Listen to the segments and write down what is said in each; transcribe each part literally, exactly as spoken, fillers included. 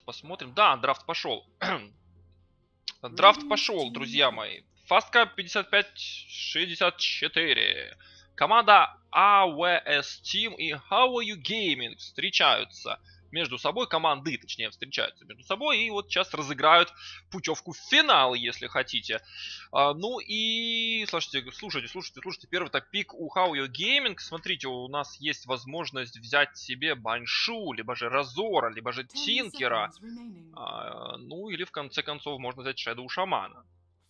Посмотрим. Да, драфт пошел. Драфт пошел, друзья мои. Fastcap пятьдесят пять шестьдесят четыре. Команда эй ви эс Team и How Are You Gaming встречаются между собой. Команды, точнее, встречаются между собой. И вот сейчас разыграют путевку в финал, если хотите. А, ну и, слушайте, слушайте, слушайте, слушайте. Первый-то пик у How Are You Gaming. Смотрите, у нас есть возможность взять себе Баншу, либо же Разора, либо же Тинкера. А, ну или в конце концов можно взять Shadow Шамана.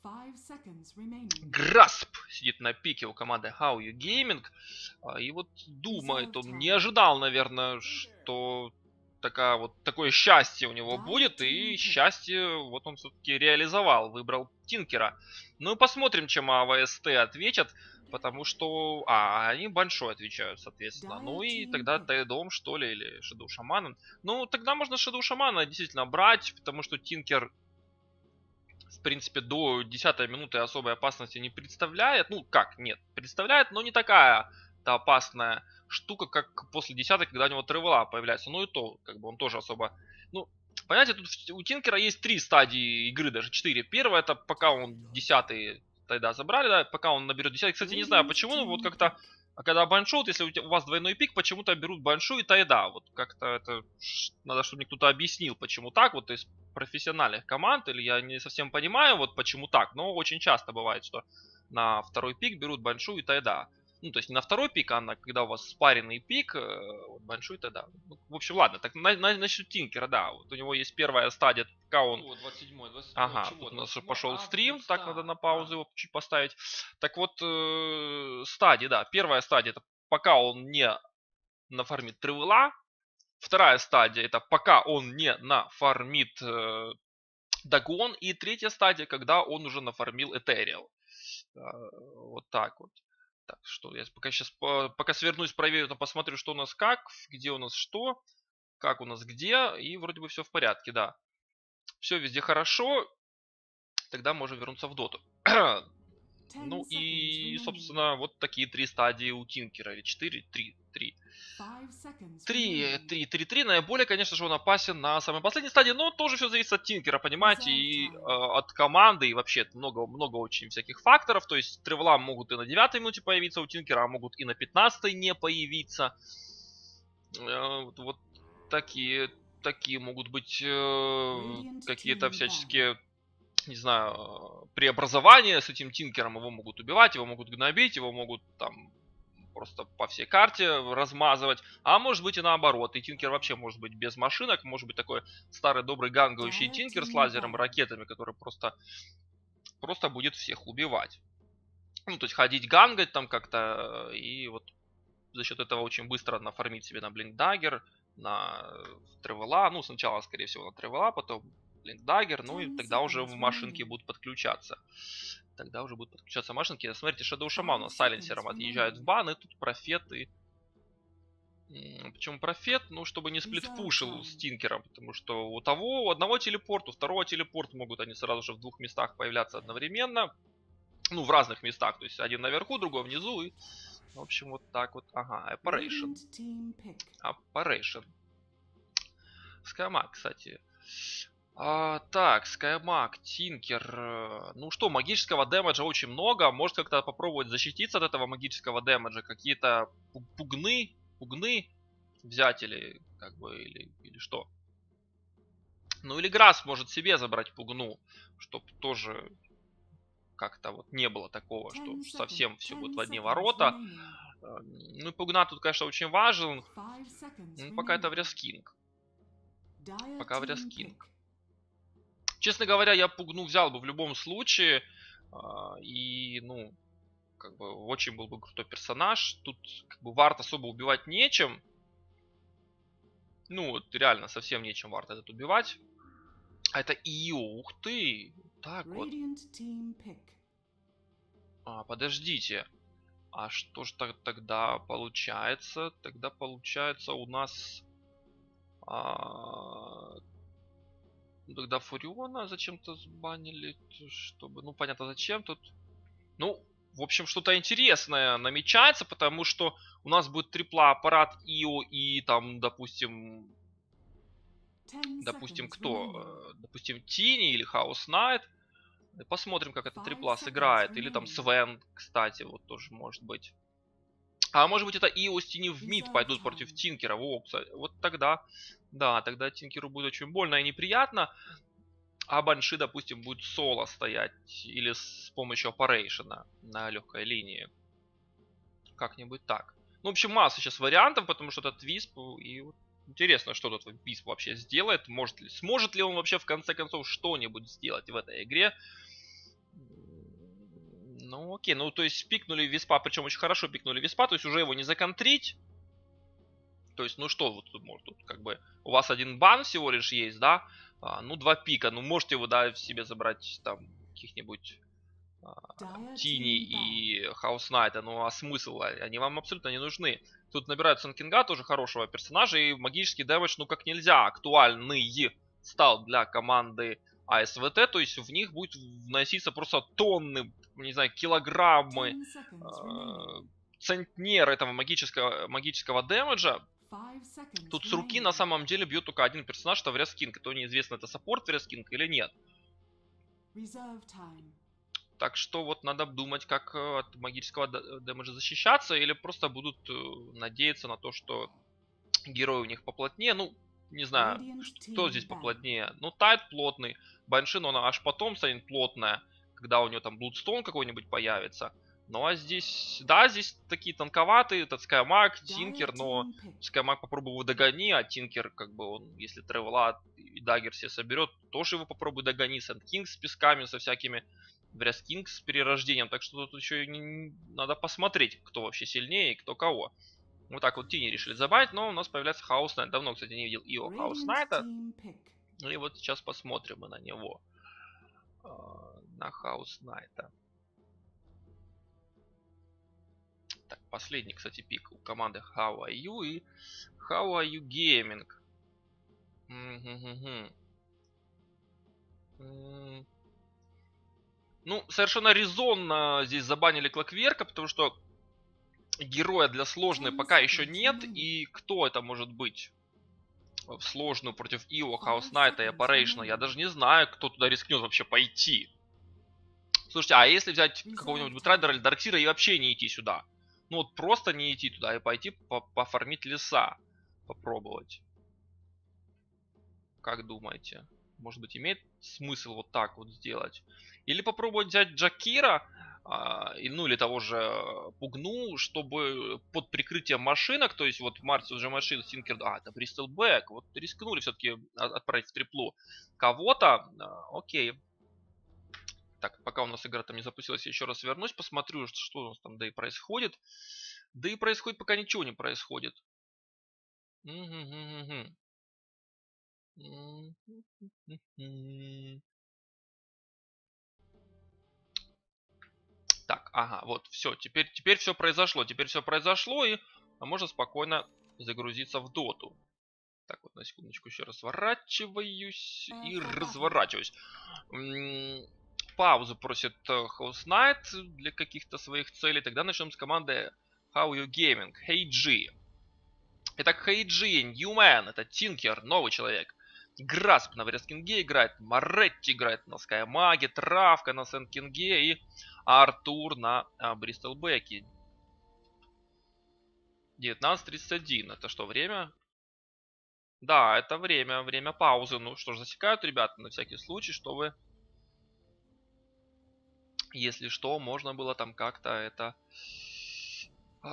Грасп сидит на пике у команды How You Gaming. А, и вот думает, он не ожидал, наверное, что такая вот, такое счастье у него будет. И счастье вот он все-таки реализовал. Выбрал Тинкера. Ну и посмотрим, чем АВСТ ответят. Потому что... А, они большой отвечают, соответственно. Ну и тогда Тайдом, что ли, или Shadow Шамана. Ну, тогда можно Shadow Шамана действительно брать, потому что Тинкер, в принципе, до десятой минуты особой опасности не представляет. Ну, как, нет, представляет, но не такая-то опасная штука, как после десятой, когда у него тревела появляется. Ну и то, как бы он тоже особо... Ну, понимаете, тут у Тинкера есть три стадии игры, даже четыре. Первая, это пока он десятый... Тогда забрали, да, пока он наберет десять. Кстати, не знаю почему, но вот как-то, а когда баншот, если у, тебя, у вас двойной пик, почему-то берут баншу и тайда. Вот как-то это, надо, чтобы мне кто-то объяснил, почему так, вот из профессиональных команд, или я не совсем понимаю, вот почему так, но очень часто бывает, что на второй пик берут баншу и тайда. Ну, то есть не на второй пик, а на, когда у вас спаренный пик, вот, баншу и тайда. Ну, в общем, ладно, так на, на, насчет Тинкера, да, вот у него есть первая стадия, пока он... О, двадцать седьмой, двадцать седьмой, Ага, чего? тут у нас двадцать седьмой? пошел А, стрим, Бустар. так надо на паузу А. его чуть поставить. Так вот, э, стадии, да, первая стадия это пока он не нафармит тревела. Вторая стадия это пока он не нафармит э, дагон. И третья стадия, когда он уже нафармил этериал. Э, вот так вот. Так, что я пока сейчас, пока свернусь, проверю, то посмотрю, что у нас как, где у нас что, как у нас где. И вроде бы все в порядке, да. Все везде хорошо. Тогда можем вернуться в доту. Ну и, собственно, вот такие три стадии у Тинкера. Или четыре, три, три. Три, три, три, три. Наиболее, конечно же, он опасен на самой последней стадии, но тоже все зависит от Тинкера, понимаете, и э, от команды, и вообще много, много очень всяких факторов. То есть тревела могут и на девятой минуте появиться у Тинкера, а могут и на пятнадцатой не появиться. Э, вот, вот такие, такие могут быть э, какие-то всяческие... не знаю, преобразования с этим Тинкером. Его могут убивать, его могут гнобить, его могут там просто по всей карте размазывать. А может быть и наоборот. И Тинкер вообще может быть без машинок. Может быть такой старый добрый гангающий Тинкер с лазером, ракетами, который просто, просто будет всех убивать. Ну, то есть ходить гангать там как-то. И вот за счет этого очень быстро нафармить себе на Блинкдаггер, на Тревела. Ну, сначала, скорее всего, на Тревела, потом Блинкдаггер, ну и тогда уже в машинки будут подключаться. Тогда уже будут подключаться машинки. Смотрите, Shadow Shaman у нас с сайленсером отъезжают в бан, и тут профет и... Почему профет? Ну, чтобы не сплитпушил с Тинкером, потому что у того, у одного телепорт, у второго телепорт могут они сразу же в двух местах появляться одновременно. Ну, в разных местах, то есть один наверху, другой внизу, и... В общем, вот так вот. Ага, Apparition. Apparition. Скаймаг, кстати. А, так, Скаймаг, Тинкер. Ну что, магического дэмэджа очень много. Может как-то попробовать защититься от этого магического дэмэджа. Какие-то пугны, пугны взять или как бы, или, или что. Ну или Грасс может себе забрать пугну, чтобы тоже как-то вот не было такого, что совсем все будет в одни ворота. Ну и пугна тут, конечно, очень важен. Ну, пока это Врескинг. Пока Врескинг. Честно говоря, я пугну взял бы в любом случае. И, ну, как бы очень был бы крутой персонаж. Тут как бы Вард особо убивать нечем. Ну, вот реально совсем нечем Вард этот убивать. А это Ио, ух ты. Так вот. А, подождите. А что ж тогда получается? Тогда получается у нас... А... Тогда Фуриона зачем-то сбанили, чтобы... Ну, понятно, зачем тут. Ну, в общем, что-то интересное намечается, потому что у нас будет трипла аппарат Ио и там, допустим... Допустим, кто? Допустим, Тини или Хаус Найт. Посмотрим, как этот трипла сыграет. Или там Свен, кстати, вот тоже может быть. А может быть, это Ио с Тини в мид пойдут против Тинкера. Во, кстати, вот тогда, да, тогда Тинкеру будет очень больно и неприятно. А Банши, допустим, будет соло стоять. Или с помощью опарейшена на легкой линии. Как-нибудь так. Ну, в общем, масса сейчас вариантов, потому что этот Висп. И вот интересно, что тут Висп вообще сделает. Может ли, сможет ли он вообще в конце концов что-нибудь сделать в этой игре. Ну, окей. Ну, то есть пикнули Виспа, причем очень хорошо пикнули Виспа. То есть уже его не законтрить. То есть, ну что, вот тут может, тут как бы у вас один бан всего лишь есть, да? А, ну, два пика. Ну, можете его, да, в себе забрать там каких-нибудь а, Тини и Хаус Найта. Ну, а смысл? Они вам абсолютно не нужны. Тут набирают Санкинга, тоже хорошего персонажа. И магический дэмэдж, ну, как нельзя актуальный стал для команды АСВТ. То есть в них будет вноситься просто тонны, не знаю, килограммы, э, центнер этого магического, магического дэмэджа. Тут с руки на самом деле бьет только один персонаж, это Врязкинг. И то неизвестно, это саппорт Врязкинг или нет. Так что вот надо думать, как от магического дэмэджа защищаться. Или просто будут надеяться на то, что герой у них поплотнее. Ну, не знаю, кто здесь поплотнее. Ну, Тайт плотный. Баншин, она аж потом станет плотная, когда у нее там Блудстоун какой-нибудь появится. Ну а здесь, да, здесь такие тонковатые, этот Скаймаг, Тинкер, но Скаймаг попробуй его догони, а Тинкер, как бы он, если Тревела и Даггер все соберет, тоже его попробуй догони. Сэнд Кинг с песками, со всякими, Врязкинг с перерождением, так что тут еще не... надо посмотреть, кто вообще сильнее и кто кого. Вот так вот Тини решили забавить, но у нас появляется Хаус Найт. Давно, кстати, не видел Ио Хаус Найта. И вот сейчас посмотрим мы на него. На Хаус Найта. Так, последний, кстати, пик у команды How Are You и How Are You Gaming. Ну, совершенно резонно здесь забанили Клокверка, потому что героя для сложной пока еще нет. И кто это может быть? В сложную против Ио, Хаус Найта и Опарейшна. Я даже не знаю, кто туда рискнет вообще пойти. Слушайте, а если взять какого-нибудь Бутрайдера или Дарксира и вообще не идти сюда? Ну вот просто не идти туда и пойти пофармить леса. Попробовать. Как думаете? Может быть, имеет смысл вот так вот сделать? Или попробовать взять Джакира, а, ну или того же Пугну, чтобы под прикрытием машинок, то есть вот Марти уже машин, Синкер, а, это Бристлбэк, вот рискнули все-таки отправить в триплу кого-то, а, окей. Так, пока у нас игра там не запустилась, я еще раз вернусь, посмотрю, что у нас там да и происходит. Да и происходит, пока ничего не происходит. Так, ага, вот, все, теперь, теперь все произошло, теперь все произошло, и можно спокойно загрузиться в доту. Так, вот на секундочку еще разворачиваюсь и разворачиваюсь. Паузу просит House Knight для каких-то своих целей. Тогда начнем с команды How You Gaming. Хейджи. Итак, Хейджи, Ньюмен, это Тинкер, новый человек. Грасп на Врязкинге играет, Моретти играет на Скаймаге, Травка на Сэнд-Кинге и Артур на а, Бристлбэке. девятнадцать тридцать один. Это что, время? Да, это время, время паузы. Ну что ж, засекают ребята на всякий случай, чтобы, если что, можно было там как-то это э,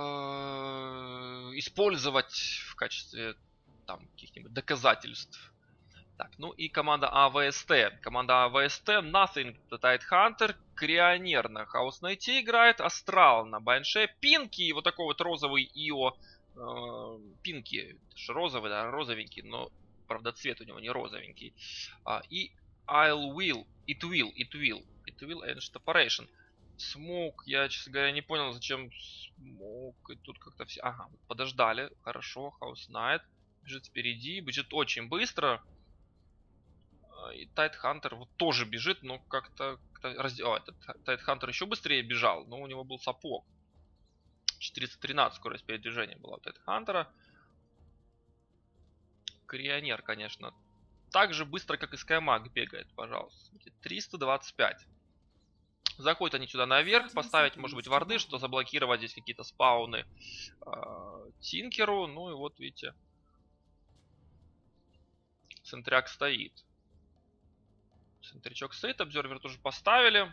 использовать в качестве там каких-нибудь доказательств. Так, ну и команда АВСТ. Команда АВСТ, Nothing, Tidehunter, Крионер на Хаус Найте играет, Астрал на Банше, Пинки, и вот такой вот розовый Ио. Э, Пинки, это же розовый, да, розовенький, но, правда, цвет у него не розовенький. А, и I'll will, it will, it will, it will and Operation. Смоук, я, честно говоря, не понял, зачем смоук. И тут как-то все... Ага, подождали, хорошо, Хаус Найт бежит впереди, бежит очень быстро. И Tidehunter вот тоже бежит, но как-то... Как раз... О, этот Tidehunter еще быстрее бежал, но у него был сапог. четыреста тринадцать скорость передвижения была у Tidehunter. Крионер, конечно, так же быстро, как и Скаймаг бегает, пожалуйста. триста двадцать пять. Заходят они сюда наверх, поставить, может быть, варды, что заблокировать здесь какие-то спауны э, Тинкеру. Ну и вот, видите, Центряк стоит. Центрячок стоит, обзервер тоже поставили.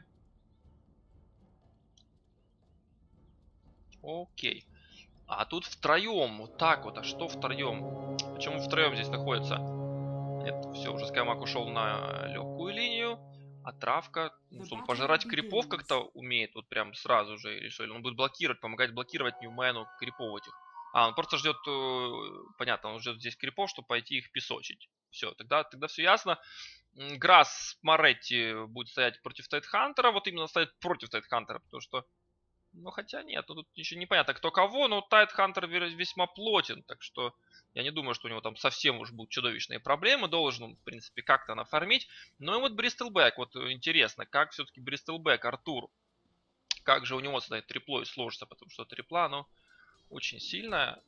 Окей. А тут втроем, вот так вот. А что втроем? Почему втроем здесь находится? Нет, все, уже Скаймак ушел на легкую линию. А травка, ну, что, он пожирать крипов как-то умеет, вот прям сразу же, или что? Или он будет блокировать, помогать блокировать Ньюмену крипов этих. А, он просто ждет, понятно, он ждет здесь крипов, чтобы пойти их песочить. Все, тогда, тогда все ясно. Грасс Моретти будет стоять против Тайтхантера, вот именно стоять против Тайтхантера, потому что, ну хотя нет, ну, тут еще непонятно кто кого, но Тайтхантер весьма плотен, так что я не думаю, что у него там совсем уж будут чудовищные проблемы, должен он, в принципе, как-то нафармить. Ну и вот Бристлбэк, вот интересно, как все-таки Бристлбэк, Артур, как же у него с этой триплой сложится, потому что трипла, ну, очень сильная.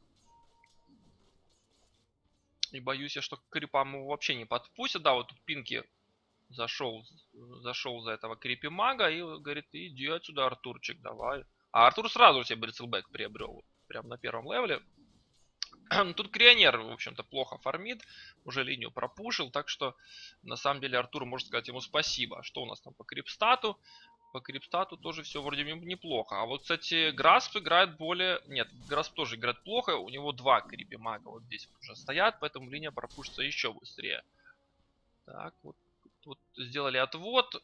И боюсь я, что к крипам его вообще не подпустят. Да, вот тут Пинки зашел, зашел за этого крипи-мага и говорит, иди отсюда, Артурчик, давай. А Артур сразу себе Бристлбэк приобрел, прям на первом левеле. Тут Крионер, в общем-то, плохо фармит, уже линию пропушил, так что, на самом деле, Артур может сказать ему спасибо. Что у нас там по крипстату? По крипстату тоже все вроде неплохо. А вот, кстати, Грасп играет более... Нет, Грасп тоже играет плохо, у него два крипи-мага вот здесь вот уже стоят, поэтому линия пропушится еще быстрее. Так, вот, вот сделали отвод.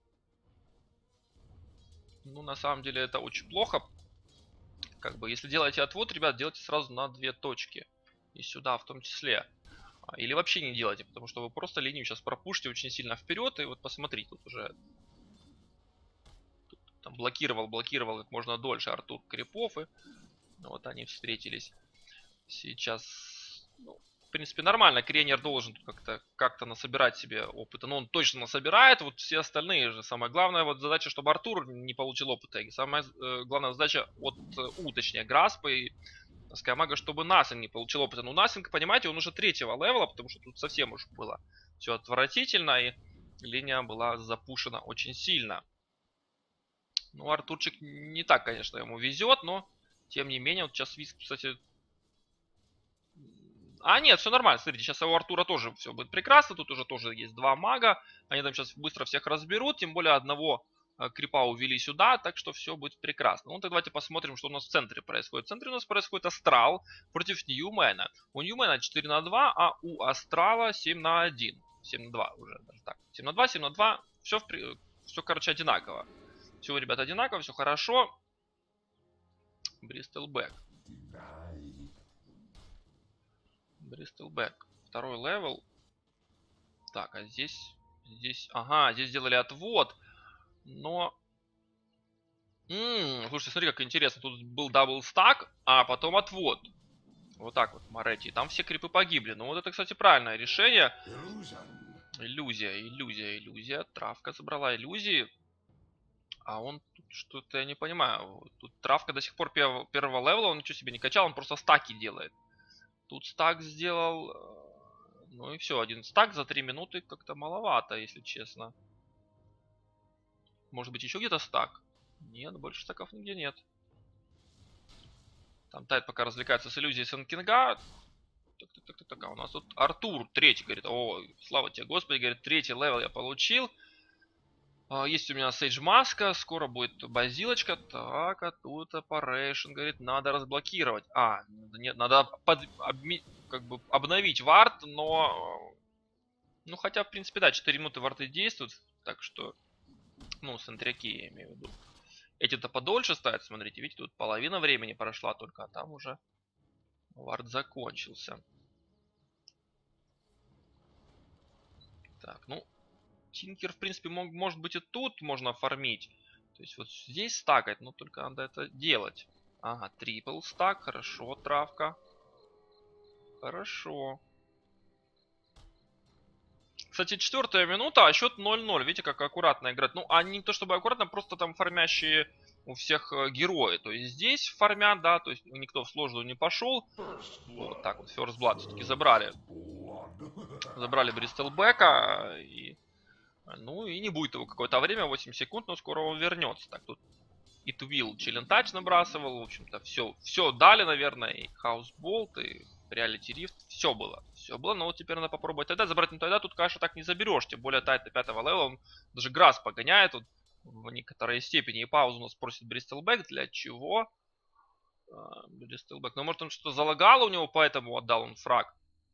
Ну, на самом деле, это очень плохо. Как бы, если делаете отвод, ребят, делайте сразу на две точки. И сюда в том числе. Или вообще не делайте, потому что вы просто линию сейчас пропушите очень сильно вперед. И вот посмотрите, тут уже тут, там, блокировал, блокировал как можно дольше Артур крипов. И вот они встретились. Сейчас, ну, в принципе, нормально. Крионер должен как-то как-то насобирать себе опыта. Но он точно насобирает. Вот все остальные же. Самая главная вот задача, чтобы Артур не получил опыта. И самая э, главная задача от У, точнее, Граспа и Скаймага, чтобы Насинг не получил опыта. Ну, Насинг, понимаете, он уже третьего левела, потому что тут совсем уж было все отвратительно. И линия была запушена очень сильно. Ну, Артурчик не так, конечно, ему везет, но тем не менее, вот сейчас Виск, кстати... А, нет, все нормально, смотрите, сейчас у Артура тоже все будет прекрасно, тут уже тоже есть два мага, они там сейчас быстро всех разберут, тем более одного э, крипа увели сюда, так что все будет прекрасно. Ну, так давайте посмотрим, что у нас в центре происходит. В центре у нас происходит Астрал против Ньюмена. У Ньюмена четыре на два, а у Астрала семь на один. семь на два уже, даже так. семь на два, семь на два, все, в, все короче, одинаково. Все, ребят, одинаково, все хорошо. Бристлбэк. Бристлбэк. Второй левел. Так, а здесь... Здесь... Ага, здесь сделали отвод. Но... М-м, слушайте, смотри, как интересно. Тут был дабл стак, а потом отвод. Вот так вот, Моретти. Там все крипы погибли. Ну вот это, кстати, правильное решение. Иллюзия, иллюзия, иллюзия. Травка забрала иллюзии. А он тут что-то, я не понимаю. Тут травка до сих пор первого, первого левела, он ничего себе не качал, он просто стаки делает. Тут стак сделал. Ну и все, один стак за три минуты как-то маловато, если честно. Может быть еще где-то стак? Нет, больше стаков нигде нет. Там Тайт пока развлекается с иллюзией Сенкинга. Так, так, так, так, так. А у нас тут Артур, третий, говорит. О, слава тебе, Господи, говорит, третий левел я получил. Есть у меня Сейдж Маска, скоро будет базилочка. Так, а тут Operation, говорит, надо разблокировать. А, нет, надо под, обми, как бы обновить вард, но... Ну, хотя, в принципе, да, четыре минуты варты действуют. Так что, ну, сентряки я имею в виду. Эти-то подольше стоят, смотрите, видите, тут половина времени прошла только, а там уже вард закончился. Так, ну... Тинкер, в принципе, мог, может быть и тут можно фармить. То есть вот здесь стакать, но только надо это делать. Ага, трипл стак, хорошо, травка. Хорошо. Кстати, четвертая минута, а счет ноль ноль. Видите, как аккуратно играть. Ну, а не то чтобы аккуратно, просто там фармящие у всех герои. То есть здесь фармят, да, то есть никто в сложную не пошел. Вот так вот, First Blood все-таки забрали. Забрали Бристлбека. И, ну и не будет его какое-то время, восемь секунд, но скоро он вернется. Так, тут It Will Челентач набрасывал. В общем-то, все, все дали, наверное. И Хаусболт, и Reality Rift. Все было. Все было, но вот теперь надо попробовать тогда забрать. Но тогда тут, конечно, так не заберешь. Тем более Тайт до пятого левела, он даже Грасс погоняет. Он в некоторой степени. И паузу у нас просит Бристлбек. Для чего? Бристлбек. Ну, может, он что-то залагало у него, поэтому отдал он фраг.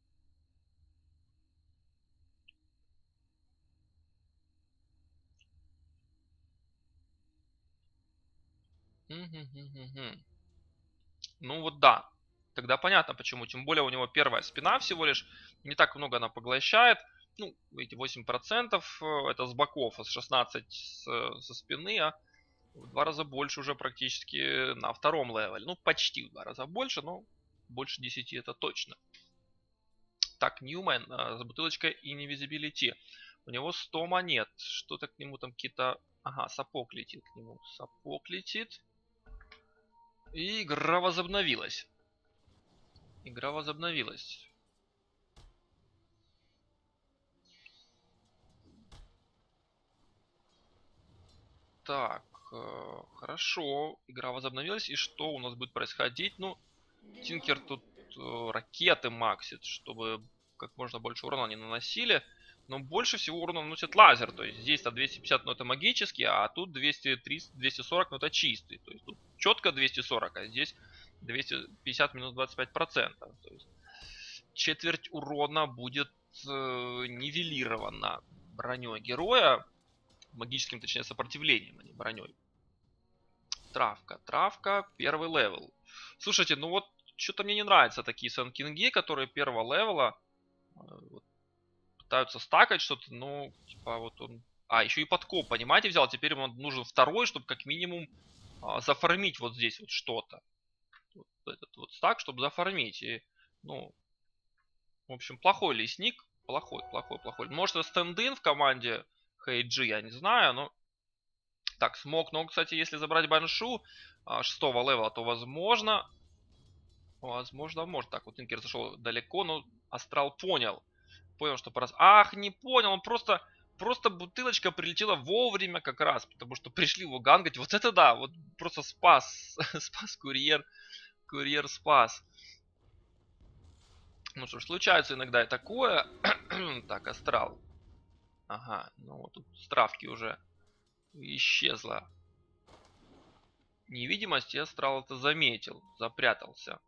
Ну вот да. Тогда понятно почему. Тем более у него первая спина всего лишь. Не так много она поглощает. Ну, эти восемь процентов это с боков, а с шестнадцать со спины, а в два раза больше уже практически на втором левеле. Ну, почти в два раза больше, но больше десяти это точно. Так, Ньюмен с бутылочкой Invisibility. У него сто монет. Что-то к нему там какие-то... Ага, сапог летит к нему. Сапог летит. И игра возобновилась. Игра возобновилась. Так, э, хорошо. Игра возобновилась. И что у нас будет происходить? Ну, Тинкер тут э, ракеты максит, чтобы как можно больше урона не наносили. Но больше всего урона наносит лазер. То есть здесь-то двести пятьдесят, но это магический, а тут двести тридцать, двести сорок, но это чистый. То есть тут четко двести сорок, а здесь двести пятьдесят минус двадцать пять процентов. То есть четверть урона будет э, нивелирована броней героя. Магическим, точнее, сопротивлением, а не броней. Травка. Травка. Первый левел. Слушайте, ну вот что-то мне не нравятся такие сэнкинги, которые первого левела э, вот, пытаются стакать что-то, ну, типа вот он... А, еще и подкоп, понимаете, взял. Теперь ему нужен второй, чтобы как минимум а, зафармить вот здесь вот что-то. Вот этот вот стак, чтобы зафармить. И, ну, в общем, плохой лесник. Плохой, плохой, плохой. Может, это стенд-ин в команде Хейджи, я не знаю, но... Так, смог. Но, кстати, если забрать Баншу а, шестого левела, то возможно... Возможно, может. Так, вот Тинкер зашел далеко, но Астрал понял. Понял, что пора... Ах, не понял, он просто... Просто бутылочка прилетела вовремя как раз, потому что пришли его гангать. Вот это да, вот просто спас. Спас курьер. Курьер спас. Ну что ж, случается иногда и такое. Так, Астрал. Ага, ну вот тут с травки уже исчезла невидимость, и Астрал это заметил, запрятался.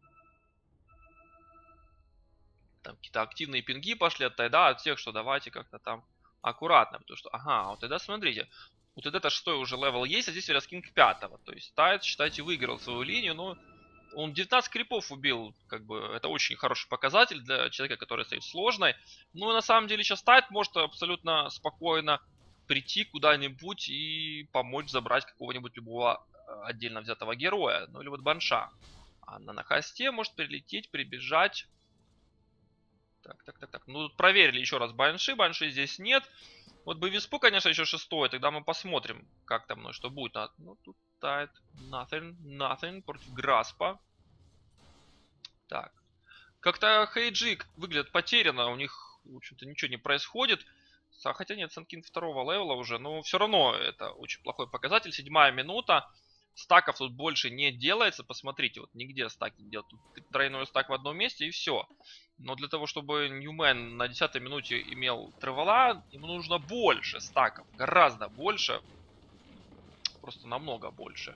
Там какие-то активные пинги пошли от Тайда, от всех, что давайте как-то там аккуратно, потому что, ага, вот тогда смотрите, вот это шестой уже левел есть, а здесь Верескинг пятого, то есть Тайд, считайте, выиграл свою линию, но он девятнадцать крипов убил, как бы, это очень хороший показатель для человека, который стоит сложной, но на самом деле сейчас Тайд может абсолютно спокойно прийти куда-нибудь и помочь забрать какого-нибудь любого отдельно взятого героя, ну или вот Банша. А на хосте может прилететь, прибежать. Так, так, так, так. Ну, тут проверили еще раз Банши. Банши здесь нет. Вот бы Виспу, конечно, еще шестой. Тогда мы посмотрим, как там, ну, что будет. А, ну, тут тает nothing, nothing против Граспа. Так. Как-то Хейджи выглядят потерянно. У них, в общем-то, ничего не происходит. Хотя нет, Санкин второго левела уже. Но все равно это очень плохой показатель. Седьмая минута. Стаков тут больше не делается. Посмотрите, вот нигде стаки не делают. Тут тройной стак в одном месте и все. Но для того, чтобы Ньюмен на десятой минуте имел тревела, ему нужно больше стаков. Гораздо больше. Просто намного больше.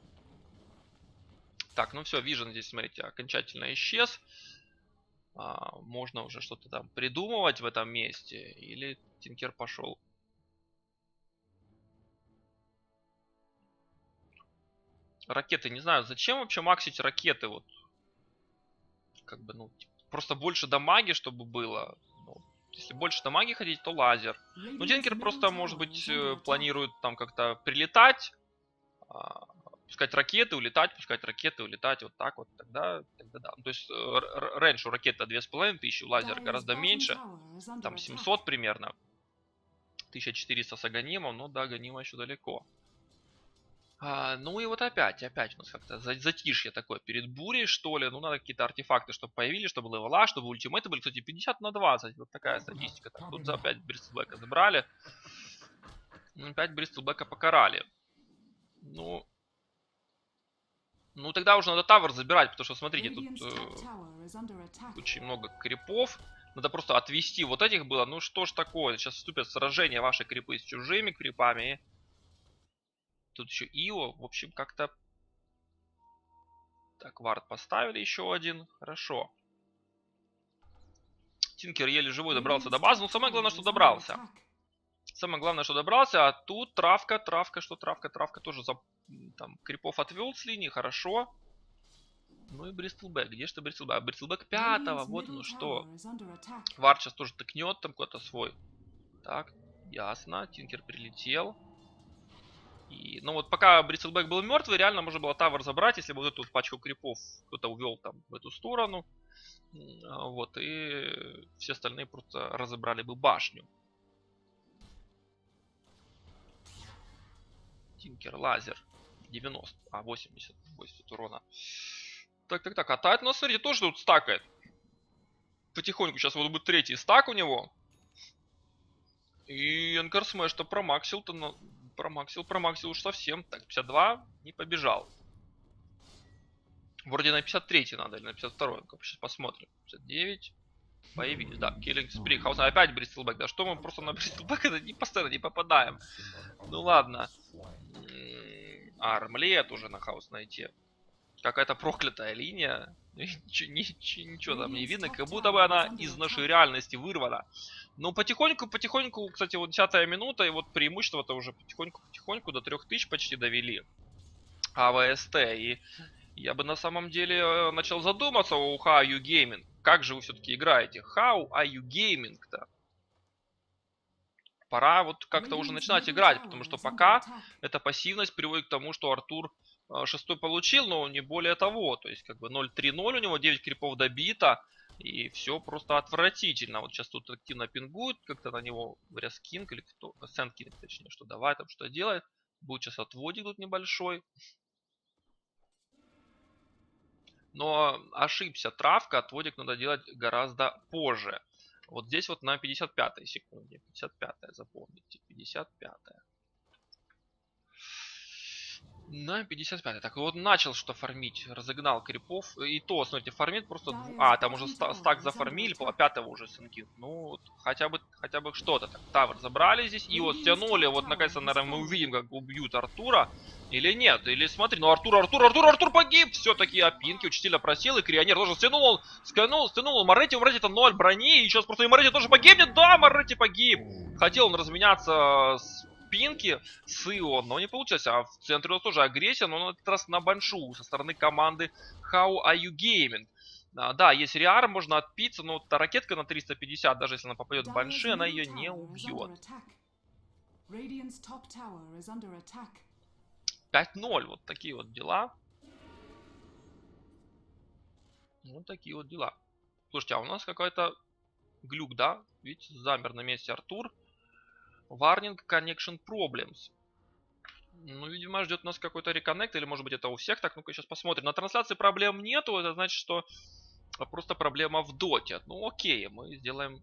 Так, ну все, Vision здесь, смотрите, окончательно исчез. А, можно уже что-то там придумывать в этом месте. Или Тинкер пошел. Ракеты, не знаю, зачем вообще максить ракеты, вот, как бы, ну, просто больше дамаги, чтобы было. Ну, если больше дамаги хотите, то лазер. Ну, Тинкер просто, может быть, планирует там как-то прилетать, а, пускать ракеты, улетать, пускать ракеты, улетать, вот так вот, тогда, тогда да. Ну, то есть, рейндж у ракеты две тысячи пятьсот, у лазера гораздо меньше, там семьсот примерно, тысяча четыреста с Аганимом, но до Аганима еще далеко. А, ну и вот опять, опять у нас как-то затишье такое перед бурей, что ли. Ну, надо какие-то артефакты, чтобы появились, чтобы левела, чтобы ультимейты были. Кстати, пятьдесят на двадцать. Вот такая статистика. Так, тут за опять Бристлбека забрали. Ну, опять Бристлбека покарали. Ну... Ну, тогда уже надо тавер забирать, потому что, смотрите, тут э, очень много крипов. Надо просто отвести вот этих было. Ну, что ж такое? Сейчас вступят в сражение ваши крипы с чужими крипами. Тут еще Ио. В общем, как-то... Так, вард поставили еще один. Хорошо. Тинкер еле живой добрался до базы. Но самое главное, что добрался. Самое главное, что добрался. А тут травка, травка, что травка, травка тоже за... Там, крипов отвел с линии. Хорошо. Ну и Бристлбек. Где же ты Бристлбек? А Бристлбек пятого. Вот оно что. Вард сейчас тоже тыкнет там куда-то свой. Так, ясно. Тинкер прилетел. И, ну вот пока Бристлбек был мертвый, реально можно было тавер забрать, если бы вот эту пачку крипов кто-то увел там в эту сторону. Вот, и все остальные просто разобрали бы башню. Тинкер, лазер. девяносто, а восемьдесят, восемьдесят урона. Так, так, так, а Тайт, ну смотрите, тоже тут стакает. Потихоньку, сейчас вот будет третий стак у него. И Энкар Смэш-то промаксил-то, на... промаксил, промаксил уж совсем. Так, пятьдесят два, не побежал. Вроде на пятьдесят третий надо, или на пятьдесят второй. Сейчас посмотрим. пятьдесят девять. Появились, да. Киллинг Спринг. Хаус опять Бристлбек. Да что мы просто на Бристлбек это не постоянно не попадаем. Ну ладно. Армлет уже на хаус найти. Какая-то проклятая линия. Ничего, ничего, ничего там не видно. Как будто бы она из нашей реальности вырвана. Ну, потихоньку, потихоньку, кстати, вот десятая минута. И вот преимущество-то уже потихоньку-потихоньку до трех тысяч почти довели. АВСТ. И я бы на самом деле начал задуматься о How Are You Gaming. Как же вы все-таки играете? How Are You Gaming-то? Пора вот как-то уже начинать играть, потому что пока эта пассивность приводит к тому, что Артур шестой получил, но не более того. То есть как бы ноль три ноль у него, девять крипов добито, и все просто отвратительно. Вот сейчас тут активно пингуют, как-то на него Ряскинг или кто, Сенкинг точнее, что давай там что делает. Будет сейчас отводик тут небольшой. Но ошибся травка, отводик надо делать гораздо позже. Вот здесь вот на пятьдесят пятой секунде. пятьдесят пятая, запомните. пятьдесят пятая. На пятьдесят пятой. Так, вот начал что фармить. Разогнал крипов. И то, смотрите, фармит просто... А, там уже стак зафармили. Пятого уже сынки. Ну, хотя бы хотя бы что-то. Так, тавер забрали здесь. И вот стянули. Вот, наконец-то, наверное, мы увидим, как убьют Артура. Или нет. Или смотри, ну Артур, Артур, Артур, Артур погиб. Все-таки опинки. Учителя просил. И Крионер тоже стянул. Он сканул, стянул. Моретти, у Моретти-то ноль брони. И сейчас просто и Моретти тоже погибнет. Да, Моретти погиб. Хотел он разменяться с... Пинки с Ио, но не получилось. А в центре у нас тоже агрессия, но на этот раз на Баншу со стороны команды How Are You Gaming. А, да, есть Риар, можно отпиться, но та ракетка на триста пятьдесят, даже если она попадет в Банши, она ее не убьет. пять ноль, вот такие вот дела. Вот такие вот дела. Слушайте, а у нас какой-то глюк, да? Видите, замер на месте Артур. Warning Connection Problems. Ну, видимо, ждет нас какой-то реконнект, или может быть это у всех. Так, ну-ка сейчас посмотрим. На трансляции проблем нету, это значит, что просто проблема в доте. Ну, окей, мы сделаем...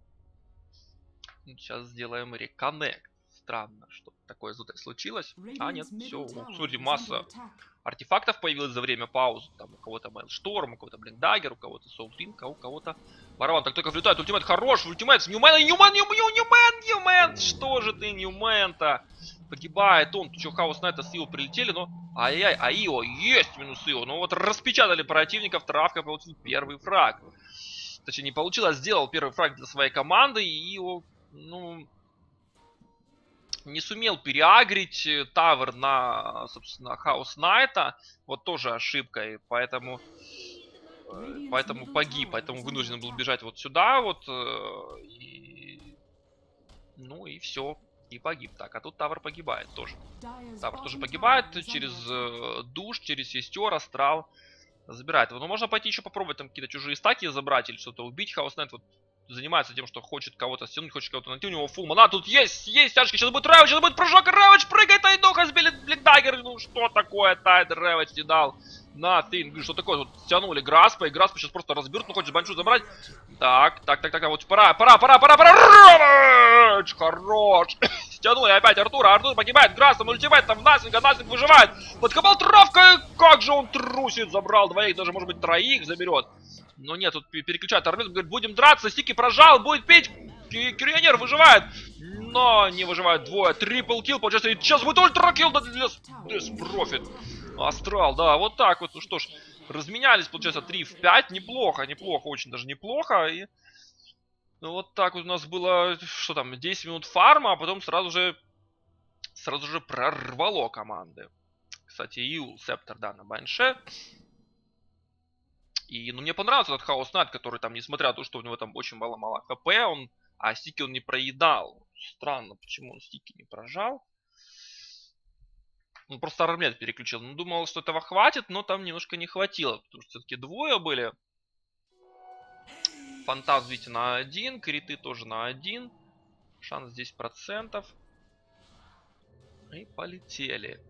Сейчас сделаем реконнект. Странно, что такое случилось. А, нет, все. Смотрите, масса артефактов появилась за время паузы. Там у кого-то Maelstrom, у кого-то Блиндагер, у кого-то Soulflink, а у кого-то Барабан. Так только влетает ультимейт. Хорош, ультимейт. Ньюмен, Ньюмен, Ньюмен, Ньюмен, Ньюмен. Что же ты, Ньюмен-то? Погибает он. Что, Хаос Найта с Ио прилетели, но... Ай-яй, а Ио, есть минус Ио. Ну вот распечатали противников, травка получил первый фраг. Точнее, не получилось, сделал первый фраг для своей команды, и Ио, ну... не сумел переагрить тавер на, собственно, Хаус Найта. Вот тоже ошибка, и поэтому... Поэтому погиб, поэтому вынужден был бежать вот сюда вот. И... Ну и все. И погиб. Так, а тут тавер погибает тоже. Тавер тоже погибает через э, душ, через сестер, астрал. Забирает его. Ну можно пойти еще попробовать там какие-то чужие стаки забрать или что-то убить. Хаус Найт вот занимается тем, что хочет кого-то стянуть, хочет кого-то найти. У него фул мана. Тут есть, есть тяжки. Сейчас будет Рэвидж, сейчас будет прыжок. Рэвидж прыгает, Тайдоха сбили Блиндагер. Ну что такое, Тайд Рэвидж не дал. Nothing. Что такое? Тут стянули Граспа, и Граспа сейчас просто разберут. Ну хочет Баншу забрать. Так, так, так, так, вот пора, пора, пора, пора, пора. Рэвидж, хорош. Стянули опять Артура. Артур погибает. Граспа, ультимейт там Насинга. Насинг выживает. Подкопал травка. Как же он трусит. Забрал двоих, даже может быть троих заберет. Но нет, тут переключает армию, говорит, будем драться, Стики прожал, будет пить, Кирионер выживает, но не выживает двое, трипл килл, получается, и сейчас будет ультра килл, да, здесь профит, Астрал, да, вот так вот, ну что ж, разменялись, получается, три в пять, неплохо, неплохо, очень даже неплохо, и ну, вот так вот у нас было, что там, десять минут фарма, а потом сразу же, сразу же прорвало команды. Кстати, Юл, Септор, да, на Банше. И, ну, мне понравился этот Хаос Найт, который там, несмотря на то, что у него там очень мало-мало хп, он, а стики он не проедал. Странно, почему он стики не прожал. Он просто армлет переключил. Ну, думал, что этого хватит, но там немножко не хватило, потому что все-таки двое были. Фантаз, видите, на один, криты тоже на один. Шанс десять процентов. И полетели.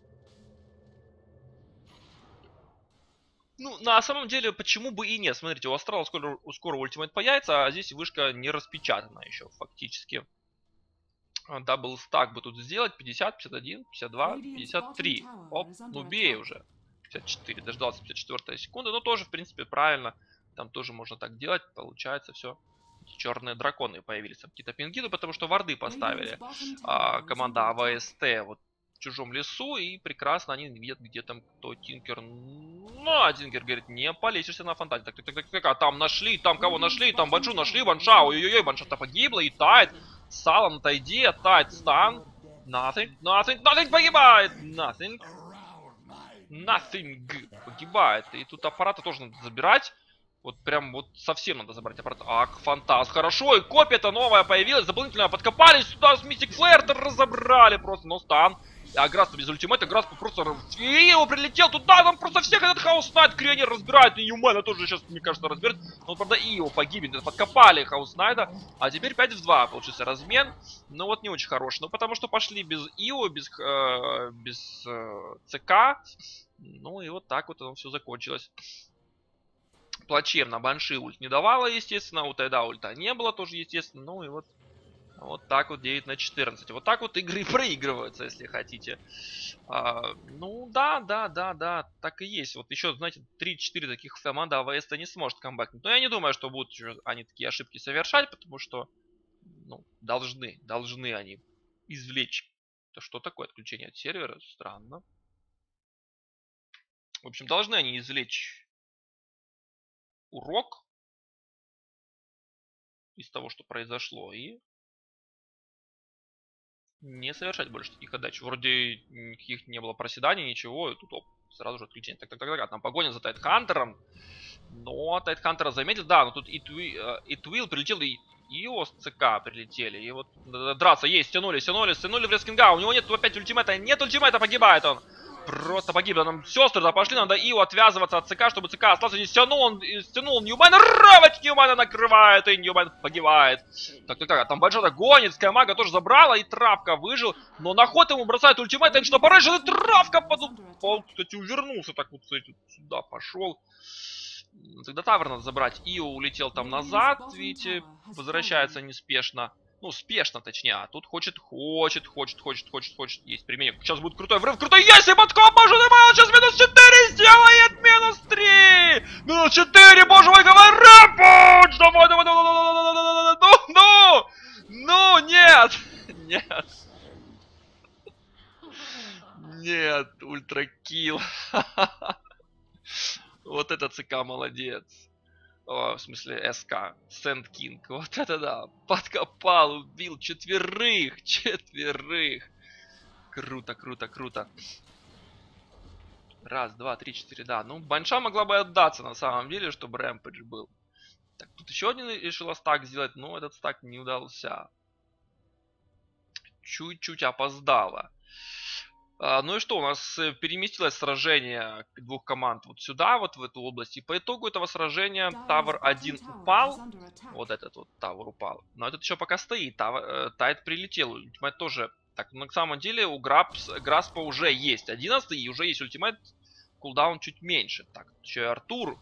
Ну, на самом деле, почему бы и нет? Смотрите, у Астрала скоро, скоро ультимейт появится, а здесь вышка не распечатана еще фактически. Дабл стак бы тут сделать. пятьдесят, пятьдесят один, пятьдесят два, пятьдесят три. Оп, ну бей уже. пятьдесят четыре, дождался пятьдесят четвёртая секунда. Ну, тоже, в принципе, правильно. Там тоже можно так делать. Получается все. Черные драконы появились. Там какие-то пингиды, потому что варды поставили. А, команда АВСТ вот в чужом лесу. И прекрасно они видят, где там кто Тинкер. Ну, а Тинкер говорит, не полезешься на фантазии. Так, так, так, так, так, а там нашли, там кого нашли, там Баншу нашли, Банша. Ой-ой-ой, Банша-то погибла, и Тайд. Салом, отойди, Тайд, стан. Nothing, nothing, nothing погибает. Nothing. Nothing погибает. И тут аппараты тоже надо забирать. Вот прям вот совсем надо забрать аппарат. Ак, фантаз. Хорошо, и копия-то новая появилась. Дополнительно подкопались сюда с Мистик Флэр. Разобрали просто, но стан. А Граспа без ультимейта, Граспа просто... И его прилетел туда, там просто всех этот Хаос Найт Крионер разбирает. И Юмена тоже сейчас, мне кажется, разберет. Но, правда, и его погибнет. Подкопали Хаос Найта. А теперь пять в два получился размен. Ну вот не очень хороший. Ну потому что пошли без Ио, без, э, без э, ЦК. Ну и вот так вот оно все закончилось. Плачевно. Банши ульт не давала, естественно. У Тайда ульта не было тоже, естественно. Ну и вот... Вот так вот девять на четырнадцать. Вот так вот игры проигрываются, если хотите. А, ну да, да, да, да, так и есть. Вот еще, знаете, три-четыре таких команды АВС-то не сможет камбэкнуть. Но я не думаю, что будут они такие ошибки совершать, потому что ну, должны, должны они извлечь. То что такое отключение от сервера? Странно. В общем, должны они извлечь урок из того, что произошло, и не совершать больше таких отдач. Вроде никаких не было проседаний, ничего, и тут оп, сразу же отключение. Так, так, так, так, там погоня за Тайтхантером. Но Тайтхантера заметил, да, но тут и Твил прилетел, и Ио с ЦК прилетели. И вот драться есть, стянули, стянули, стянули в рескинга. У него нет опять ультимейта, нет ультимейта, погибает он. Просто погибли. Нам сестры-то пошли, надо Ио отвязываться от ЦК, чтобы ЦК остался. Здесь стянул он, стянул Ньюмена, Рэвидж Ньюмена накрывает, и Ньюмен погибает. Так, так, так, а там Баншата гонит, Скаймага тоже забрала, и Травка выжил. Но на ход ему бросает ультимейт, так что порыжил, и Травка под... Он, кстати, увернулся, так вот, кстати, сюда пошел. Тогда Тавр надо забрать. Ио улетел там назад, видите, возвращается неспешно. Ну, спешно, точнее. А тут хочет, хочет, хочет, хочет, хочет, хочет. Есть применение. Сейчас будет крутой врыв. Крутой есть! И подкоп, боже мой, сейчас минус четыре сделает! Минус три! Минус четыре, боже мой, давай, рэпуч! Давай, давай, давай, давай, давай, давай, ну, ну! Ну, нет! Нет! Нет, ультракилл. Вот это ЦК молодец. О, в смысле СК, Сэнд Кинг, вот это да, подкопал, убил четверых, четверых. Круто, круто, круто. Раз, два, три, четыре, да. Ну, Банша могла бы отдаться на самом деле, чтобы Рэмпэдж был. Так, тут еще один решила стак сделать, но этот стак не удался. Чуть-чуть опоздала. Ну и что, у нас переместилось сражение двух команд вот сюда, вот в эту область. И по итогу этого сражения Тавр один упал. Вот этот вот Тавр упал. Но этот еще пока стоит. Тайд прилетел. Ультимейт тоже. Так, на самом деле у Грапс, Граспа уже есть одиннадцатый. И уже есть ультимейт. Кулдаун чуть меньше. Так, еще и Артур.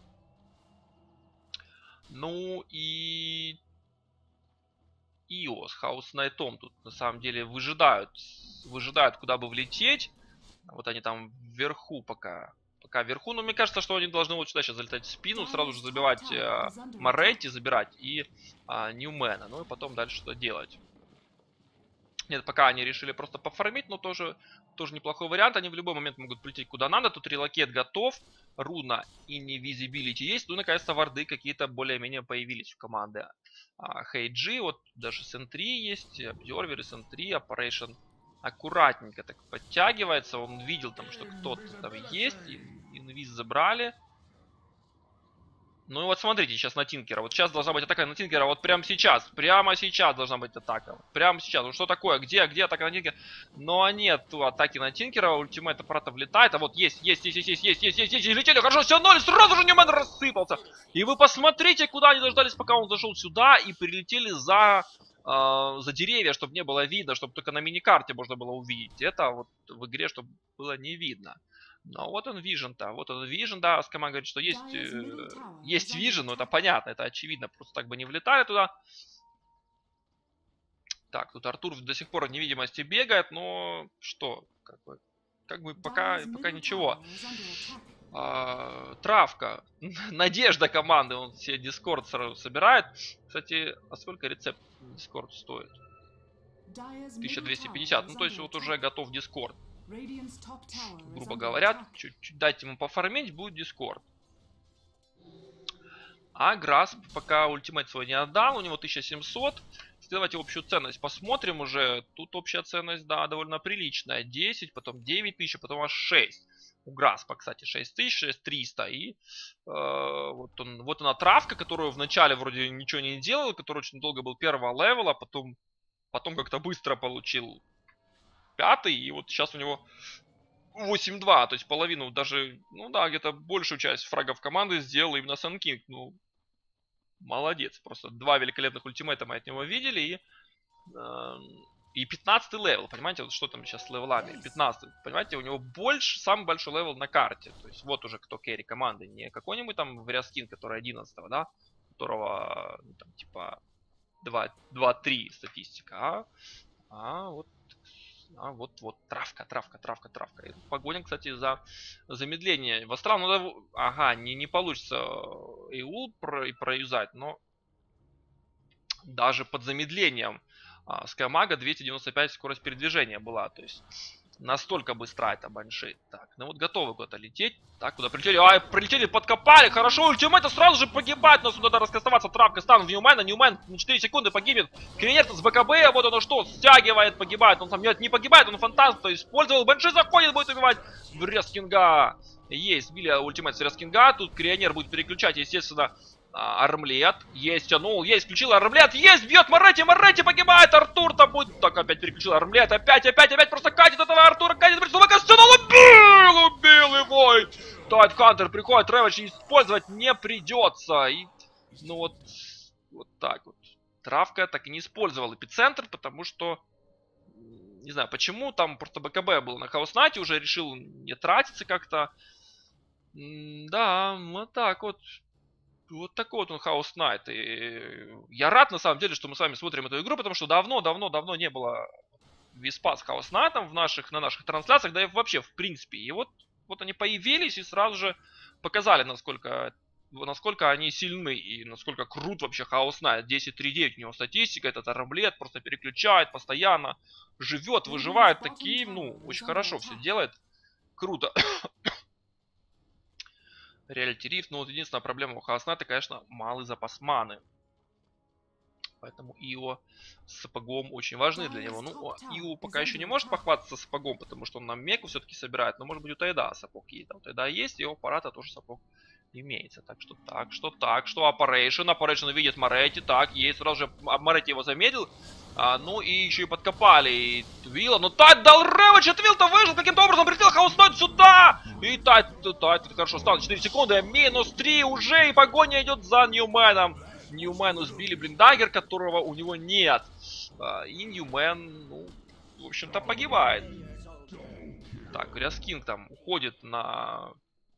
Ну и... Ио с Хаус Найтом тут на самом деле выжидают. Выжидают, куда бы влететь. Вот они там вверху пока. Пока вверху. Но мне кажется, что они должны вот сюда сейчас залетать в спину. Сразу же забивать э, Моретти, забирать. И э, Ньюмена. Ну и потом дальше что делать. Нет, пока они решили просто пофармить. Но тоже, тоже неплохой вариант. Они в любой момент могут прийти куда надо. Тут релокет готов. Руна и невизибилити есть. Ну, наконец-то варды какие-то более-менее появились у команды. Хейджи, вот даже эс эн три есть, Observer, эс эн три, Operation аккуратненько так подтягивается. Он видел там, что кто-то там есть, инвиз забрали. Ну и вот смотрите сейчас на Тинкера. Вот сейчас должна быть атака на Тинкера. Вот прямо сейчас. Прямо сейчас должна быть атака. Прямо сейчас. Ну что такое? Где? Где атака на Тинкера? Но нет атаки на Тинкера. Ультимейт аппарата влетает. А вот есть, есть, есть, есть, есть, есть, есть, есть, есть. И летели. Хорошо, все ноль. Сразу же Ньюмен рассыпался. И вы посмотрите, куда они дождались, пока он зашел сюда. И прилетели за, э, за деревья, чтобы не было видно. Чтобы только на миникарте можно было увидеть. Это вот в игре, чтобы было не видно. Ну, вот он вижен-то, вот он вижен, да, Скама говорит, что есть, э, есть вижен, но это понятно, это очевидно, просто так бы не влетали туда. Так, тут Артур до сих пор в невидимости бегает, но что, как бы, как бы пока, пока ничего. А, травка, надежда команды, он себе Дискорд сразу собирает. Кстати, а сколько рецепт Дискорд стоит? тысяча двести пятьдесят, ну то есть вот уже готов Дискорд. Грубо говоря, чуть-чуть дать ему пофармить, будет Дискорд. А Грасп пока ультимейт свой не отдал, у него тысяча семьсот. Давайте общую ценность посмотрим уже. Тут общая ценность, да, довольно приличная. десять, потом девять тысяч, потом аж шесть. У Граспа, кстати, шесть тысяч, шесть тысяч триста. И э, вот, он, вот она травка, которую вначале вроде ничего не делал, который очень долго был первого левела, потом, потом как-то быстро получил пятый, и вот сейчас у него восемь два, то есть половину даже, ну да, где-то большую часть фрагов команды сделал именно Сэн Кинг. Ну, молодец, просто два великолепных ультимейта мы от него видели, и, э, и пятнадцатый левел, понимаете, вот что там сейчас с левелами, пятнадцатый, понимаете, у него больше, самый большой левел на карте, то есть вот уже кто керри команды, не какой-нибудь там Вряскин, который одиннадцатого, да, которого, ну, там, типа, два-три статистика, а, а вот А вот, вот, травка, травка, травка, травка. И погоня, кстати, за замедление. В Астрал, ну, ага, не, не получится Эйул про, и проюзать, но даже под замедлением а, Скаймага двести девяносто пять скорость передвижения была. То есть настолько быстра эта банши. Так, ну вот готовы куда-то лететь. Так, куда прилетели? Ай, прилетели, подкопали. Хорошо, ультимейт сразу же погибает. Но сюда надо раскастоваться. Травка станут в Ньюмена. Ньюмен на четыре секунды погибнет. Кринер с БКБ. Вот оно что, стягивает, погибает. Он там нет, не погибает, он фонтан. То есть использовал. Банши заходит, будет убивать Вряскинга. Есть, били ультимейт с Вряскинга. Тут Кринер будет переключать, естественно, Армлет. Есть, тянул, есть, включил Армлет. Есть, бьет Моретти, Моретти погибает. Артур-то будет. Так, опять переключил Армлет. Опять, опять, опять просто катит этого Артура. Катит, тянул, убил, убил его. Тайд Хантер приходит, Рэвидж использовать не придется. И, ну вот, вот так вот. Травка так и не использовал эпицентр, потому что, не знаю почему, там просто БКБ был на Хаоснате, уже решил не тратиться как-то. Да, вот так вот. Вот такой вот он Хаус Найт. И я рад, на самом деле, что мы с вами смотрим эту игру, потому что давно-давно-давно не было виспа с Хаус Найтом в наших, на наших трансляциях, да и вообще в принципе. И вот, вот они появились и сразу же показали, насколько, насколько они сильны и насколько крут вообще Хаус Найт. десять три девять у него статистика, этот Армлет просто переключает постоянно, живет, выживает, такие, ну, очень хорошо все делает. Круто. Реалити Рифт, но вот единственная проблема у Хаосната, конечно, малый запас маны. Поэтому Ио с сапогом очень важны для него. Ну, Ио пока еще не может похвастаться сапогом, потому что он нам меку все-таки собирает. Но может быть у Тайда сапог есть. А у Тайда есть, и у аппарата тоже сапог Имеется. Так что так, что так, что Operation. Operation видит Моретти. Так, есть. Сразу же Моретти его заметил. А, ну и еще и подкопали и Твилла. Ну Тайт дал рэвидж, а Твилл-то выжил. Каким-то образом прилетел Хаус Найт сюда. И Тайт, Тайт хорошо стал. четыре секунды. Минус три уже. И погоня идет за Ньюменом. Ньюмену сбили блиндаггер, которого у него нет. А, и Ньюмен, ну, в общем-то, погибает. Так, Ряскинг там уходит на...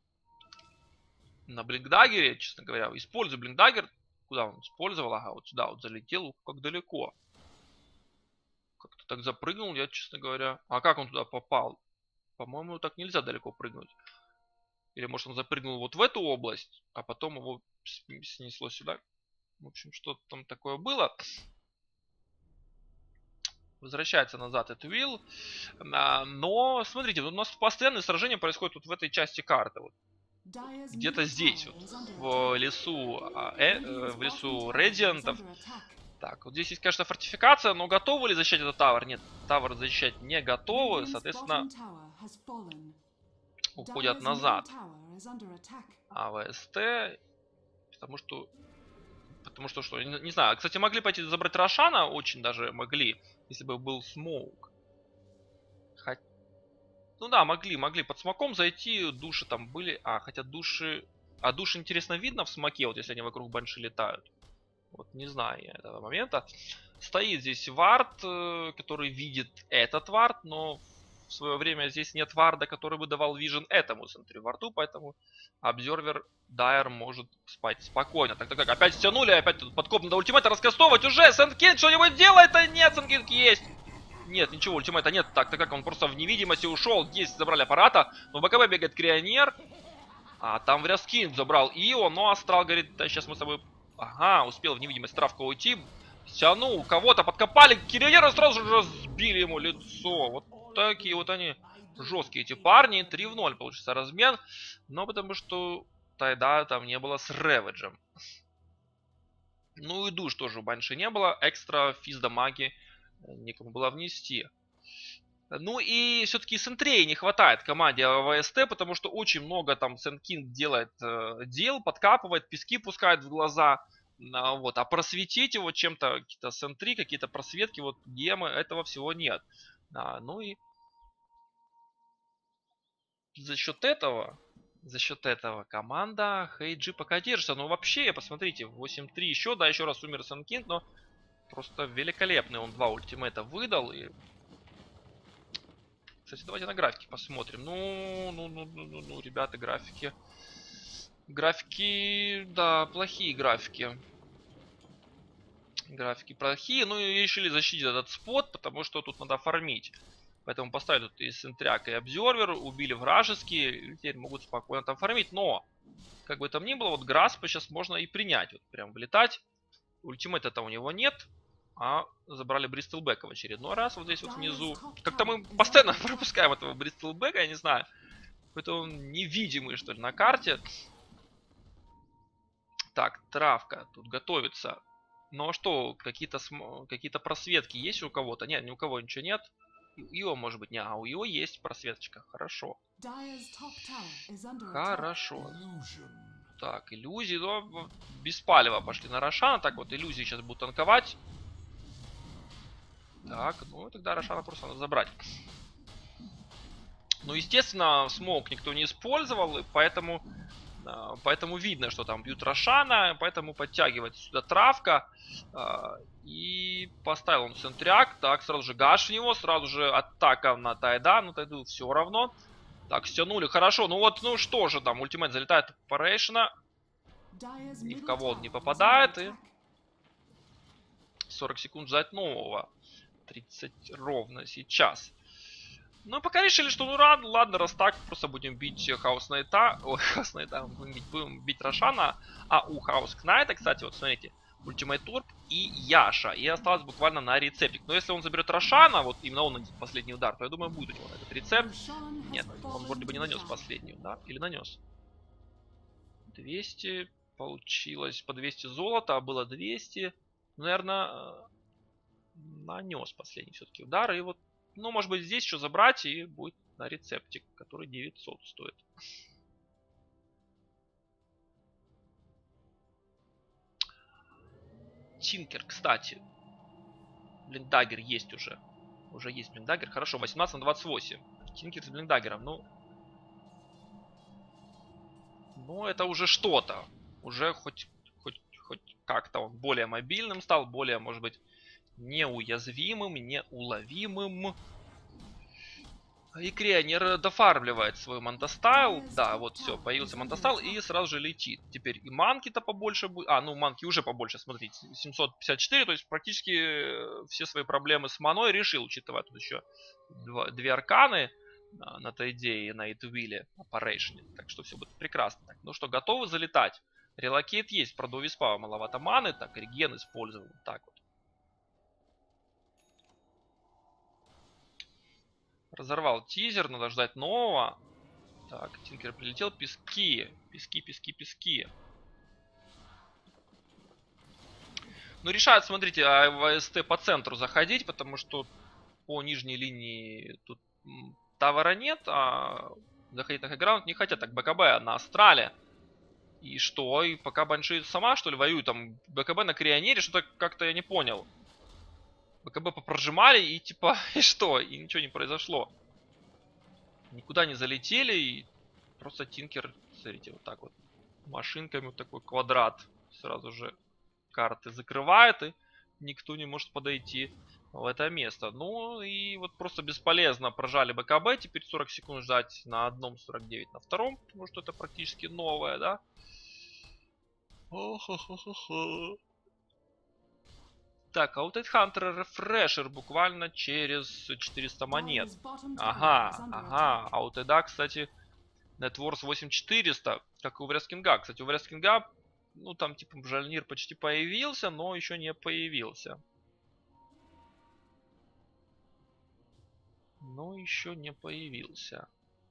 На блиндаггере, честно говоря. Использую блиндаггер. Куда он использовал? Ага, вот сюда вот залетел. Как далеко. Как-то так запрыгнул, я, честно говоря. А как он туда попал? По-моему, так нельзя далеко прыгнуть. Или, может, он запрыгнул вот в эту область, а потом его снесло сюда. В общем, что-то там такое было. Возвращается назад этот Уилл. Но, смотрите, у нас постоянное сражение происходит вот в этой части карты. Вот. Где-то здесь, вот, в лесу, э, э, в лесу Редиантов. Так, вот здесь есть, конечно, фортификация, но готовы ли защищать этот тавер? Нет, тавер защищать не готовы, соответственно, уходят назад. А ВСТ, потому что, потому что, что, не, не знаю, кстати, могли пойти забрать Рошана, очень даже могли, если бы был смоук. Хотя... Ну да, могли, могли под смоком зайти, души там были. А, хотя души... А души, интересно, видно в смоке, вот если они вокруг банши летают. Вот не знаю я этого момента. Стоит здесь вард, который видит этот вард, но в свое время здесь нет варда, который бы давал вижен этому сентри варду, поэтому обзервер Дайер может спать спокойно. Так, так, так, опять стянули, опять тут подкоп надо ультимейта раскастовывать уже. Сэндкинг что-нибудь делает? А нет, Сэндкинг есть. Нет, ничего, ультимейта нет. Так, так как он просто в невидимости ушел. Есть, забрали аппарата. Но в БКБ бегает Крионер. А там в Ряскин забрал Ио. Но Астрал говорит, да сейчас мы с тобой... Ага, успел в невидимость травка уйти. Стянул, кого-то подкопали. Крионера сразу же разбили ему лицо. Вот такие вот они жесткие эти парни. три в ноль получится размен. Но потому что тогда там не было с Рэвиджем. Ну и душ тоже у Банши не было. Экстра физ дамаги некому было внести. Ну и все-таки Сентрей не хватает команде ВСТ, потому что очень много там Сэндкинг делает э, дел, подкапывает, пески пускает в глаза. А, вот, а просветить его чем-то, какие-то Сентри, какие-то просветки, вот гемы, этого всего нет. А, ну и за счет этого, за счет этого команда Хейджи пока держится. Но вообще, посмотрите, восемь три еще, да, еще раз умер Сэндкинг, но просто великолепный он два ультимейта выдал. И... Кстати, давайте на графики посмотрим. Ну, ну, ну, ну, ну, ну, ребята, графики. Графики, да, плохие графики. Графики плохие. Ну и решили защитить этот спот, потому что тут надо фармить. Поэтому поставили тут и Сентряк, и Обзервер, убили вражеские, и теперь могут спокойно там фармить. Но, как бы там ни было, вот Граспа сейчас можно и принять. Вот прям влетать. Ультимейта-то у него нет. А забрали Бристлбека в очередной раз вот здесь вот внизу. Как-то мы постоянно пропускаем этого Бристлбека, я не знаю. Какой-то он невидимый, что ли, на карте. Так, травка тут готовится. Ну а что, какие-то см... какие-то просветки есть у кого-то? Нет, ни у кого ничего нет. Ио, может быть, не, а у Ио есть просветочка. Хорошо. Хорошо. Так, иллюзии, но без палева пошли на Рошана. Так вот, иллюзии сейчас будут танковать. Так, ну тогда Рошана просто надо забрать. Ну, естественно, смоук никто не использовал, и поэтому, поэтому видно, что там бьют Рошана, поэтому подтягивается сюда травка. И поставил он Сентряк. Так, сразу же гаш в него, сразу же атака на Тайда. Ну, Тайду все равно. Так, стянули, хорошо. Ну вот, ну что же там, ультимейт залетает в Парейшена. Ни в кого он не попадает. И сорок секунд ждать нового. тридцать ровно сейчас. Ну, пока решили, что ну ладно, ладно, раз так, просто будем бить Хаус Найта. Ой, Хаус Найта, будем бить, будем бить Рошана. А у Хаус Кнайта, кстати, вот смотрите, Ультимейт Торп и Яша. И осталось буквально на рецептик. Но если он заберет Рошана, вот именно он нанесет последний удар, то я думаю, будет у него этот рецепт. Нет, он вроде бы не нанес последний удар. Или нанес? двести получилось по двести золота, а было двести. Наверное, нанес последний все-таки удар. И вот, ну, может быть, здесь еще забрать, и будет на рецептик, который девятьсот стоит. Тинкер, кстати. Блиндаггер есть уже. Уже есть блиндаггер. Хорошо, восемнадцать на двадцать восемь. Тинкер с блиндаггером. Ну, ну это уже что-то. Уже хоть, хоть, хоть как-то он более мобильным стал. Более, может быть, неуязвимым, неуловимым. И Крионер дофармливает свой Мантастайл. Да, вот все, появился Мантастайл и сразу же летит. Теперь и манки-то побольше будет. А, ну манки уже побольше, смотрите. семьсот пятьдесят четыре, то есть практически все свои проблемы с маной решил, учитывая тут еще два, две арканы на, на Тайде и на Итвилле Operation. Так что все будет прекрасно. Так, ну что, готовы залетать? Релокейт есть, правда у Виспава маловато маны. Так, реген использовал. Так вот. Разорвал тизер, надо ждать нового. Так, Тинкер прилетел. Пески. Пески, пески, пески. Ну, решают, смотрите, АВСТ по центру заходить, потому что по нижней линии тут тавера нет, а заходить на хайграунд не хотят. Так, БКБ на Астрале. И что? И пока Банши сама, что ли, воюет? Там БКБ на Крионере, что-то как-то я не понял. БКБ попрожимали и типа, и что? И ничего не произошло. Никуда не залетели и просто Тинкер, смотрите, вот так вот машинками вот такой квадрат сразу же карты закрывает и никто не может подойти в это место. Ну и вот просто бесполезно прожали БКБ. Теперь сорок секунд ждать на одном, сорок девять на втором, потому что это практически новое, да? О-хо-хо-хо-хо. Так, а вот этот Хантер рефрешер буквально через четыреста монет. Ага, ага. А вот это, кстати, Networth восемь четыреста, как и у Врескинга. Кстати, у Врескинга, ну там типа Жальнир почти появился, но еще не появился. Но еще не появился.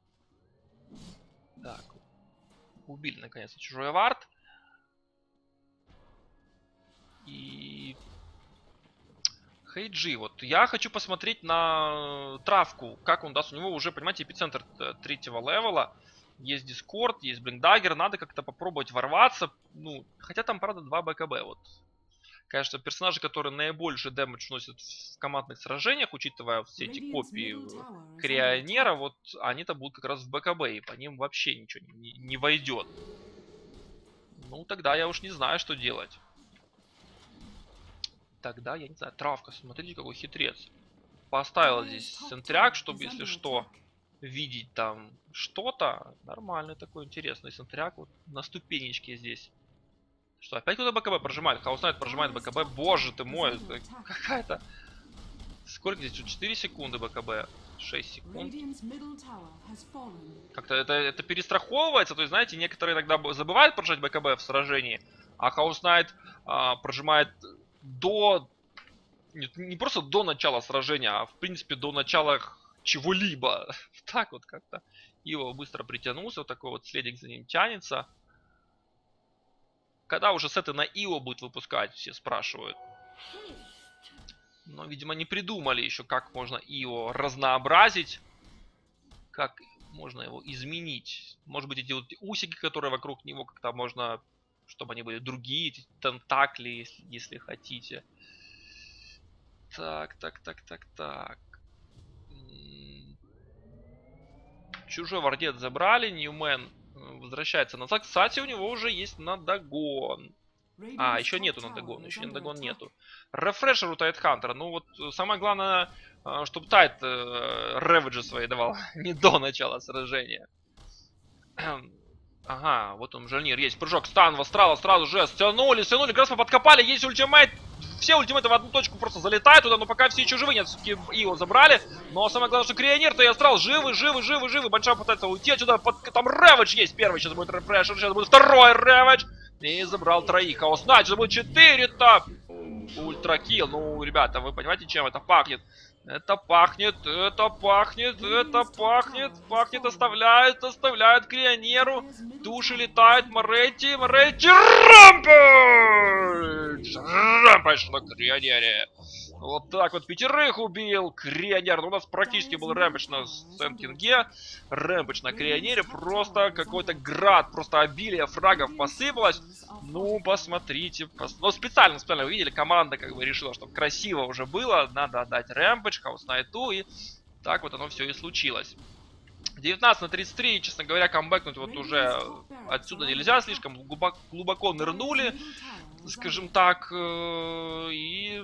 Так, убили наконец-то чужой аварт. И... Хейджи, вот я хочу посмотреть на травку, как он даст. У него уже, понимаете, эпицентр третьего левела. Есть Дискорд, есть Блиндаггер. Надо как-то попробовать ворваться. Ну, хотя там, правда, два БКБ. Вот. Конечно, персонажи, которые наибольший дэмэдж носят в командных сражениях, учитывая все эти копии Крионера, вот они-то будут как раз в БКБ. И по ним вообще ничего не, не войдет. Ну, тогда я уж не знаю, что делать. Тогда, я не знаю, травка, смотрите, какой хитрец. Поставил здесь сентряк, чтобы, если что, видеть там что-то. Нормальный такой интересный сентряк. Вот на ступенечке здесь. Что, опять куда БКБ прожимает? Хаус Найт прожимает БКБ. Боже ты мой, какая-то... Сколько здесь? четыре секунды БКБ. шесть секунд. Как-то это, это перестраховывается. То есть, знаете, некоторые иногда забывают прожать БКБ в сражении. А Хаус Найт а, прожимает... до... Нет, не просто до начала сражения, а в принципе до начала чего-либо. Так вот как-то. Ио быстро притянулся, вот такой вот следик за ним тянется. Когда уже сеты на Ио будет выпускать, все спрашивают. Но, видимо, не придумали еще, как можно Ио разнообразить. Как можно его изменить. Может быть, эти вот усики, которые вокруг него, как-то можно... Чтобы они были другие, эти тентакли, если, если хотите. Так, так, так, так, так. Чужой вардет забрали. Ньюмен возвращается назад. Кстати, у него уже есть надогон. А, еще нету надогона. Еще надогон нету. Рефрешер у Тайтхантера. Ну вот, самое главное, чтобы Тайт реведжи свои давал не до начала сражения. Ага, вот он, Жальнир, есть прыжок, стан, в астрала сразу же стянули, стянули, Граспа подкопали, есть ультимейт. Все ультимейты в одну точку просто залетают туда, но пока все еще живы, нет, все-таки Ио забрали. Но самое главное, что Крионер-то и Астрал живы, живы, живы, живы. Большая пытается уйти отсюда, под... там Рэвидж есть первый, сейчас будет рефрешер, сейчас будет второй Рэвидж. И забрал троих, Хаос Найт, сейчас будет четыре-то. Ультракилл, ну, ребята, вы понимаете, чем это пахнет? Это пахнет, это пахнет, это пахнет, пахнет, оставляет, оставляет Крионеру. Души летает, Моретти, Моретти, Рампейдж! Рампейдж на Крионере. Вот так вот пятерых убил. Крионер. Ну, у нас практически был рэмпидж на Сент-Кинге. Рэмпидж на Крионере. Просто какой-то град. Просто обилие фрагов посыпалось. Ну, посмотрите. Пос... Ну, специально, специально вы видели. Команда как бы решила, чтобы красиво уже было. Надо отдать рэмпидж, хаус найту. И так вот оно все и случилось. девятнадцать на тридцать три, честно говоря, камбэкнуть вот уже отсюда нельзя, слишком глубоко, глубоко нырнули, скажем так, и,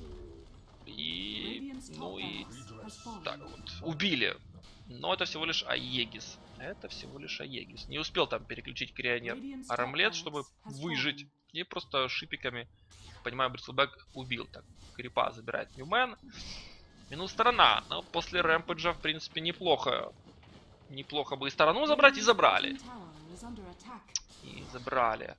и, ну и так вот, убили. Но это всего лишь Аегис, это всего лишь Аегис. Не успел там переключить Крионер Арамлет, чтобы выжить, и просто шипиками, понимаю, Бристлбэк убил. Так, крипа забирает Ньюмен. Минус сторона, но после рэмпэджа, в принципе, неплохо. Неплохо бы и сторону забрать, и забрали. И забрали.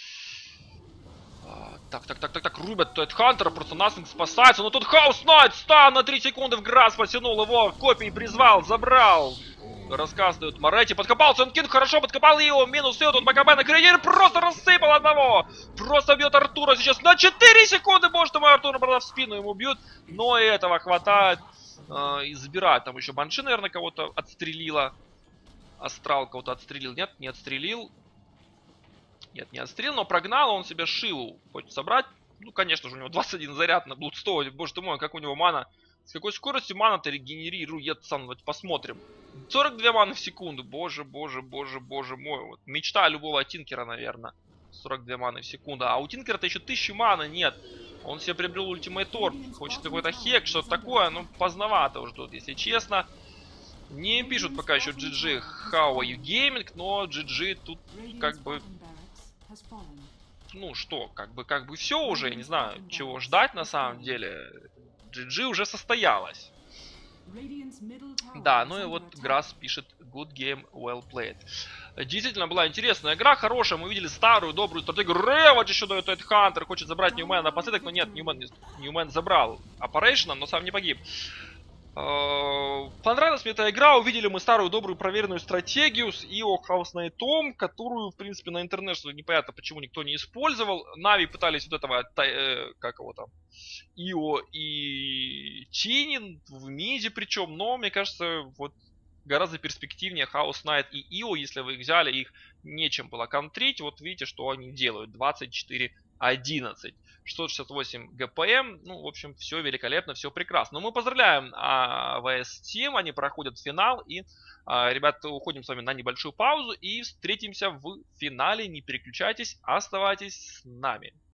А, так, так, так, так, так, рубят Тед Хантера, просто Наслинг спасается. Но тут Хаус Найт, стан на три секунды в грас, потянул его, копии призвал, забрал. Рассказывают Моретти, подкопал Сенкин, хорошо подкопал его, минус и тут БКБ на Крионер просто рассыпал одного. Просто бьет Артура сейчас на четыре секунды, может, мой Артур, правда, в спину ему бьют, но и этого хватает. И забирает. Там еще Банши, наверное, кого-то отстрелила. Астрал кого-то отстрелил. Нет, не отстрелил. Нет, не отстрелил, но прогнал. Он себе Шилу хочет собрать. Ну, конечно же, у него двадцать один заряд на Блудстоуне. Боже ты мой, как у него мана. С какой скоростью мана-то регенерирует сам. Вот посмотрим. сорок две маны в секунду. Боже, боже, боже, боже мой. Вот мечта любого Тинкера, наверное. сорок две маны в секунду. А у Тинкера-то еще тысяча маны нет. Он себе приобрел ультимейт торп, хочет какой-то хек, что-то такое, ну поздновато уже тут, если честно. Не пишут пока еще джи джи How are you gaming, но джи джи тут как бы... Ну что, как бы, как бы все уже, я не знаю, чего ждать на самом деле. джи джи уже состоялось. Да, ну и вот Грасс пишет good game, well played. Действительно была интересная игра, хорошая. Мы видели старую, добрую стратегию. Рэвидж еще дает Тед Хантер. Хочет забрать Ньюмена напоследок, но нет, Ньюмен, Ньюмен забрал Operation, но сам не погиб. Понравилась мне эта игра. Увидели мы старую, добрую, проверенную стратегию с Ио Хаус Найтом, которую, в принципе, на интернете непонятно почему никто не использовал. Нави пытались вот этого, э, как его там, Ио и Чинин в миде причем, но, мне кажется, вот гораздо перспективнее Хаус Найт и Ио, если вы их взяли, их нечем было контрить. Вот видите, что они делают, двадцать четыре одиннадцать. шестьсот шестьдесят восемь ГПМ, ну, в общем, все великолепно, все прекрасно. Но мы поздравляем а, ви эс Team, они проходят финал, и, а, ребята, уходим с вами на небольшую паузу, и встретимся в финале, не переключайтесь, оставайтесь с нами.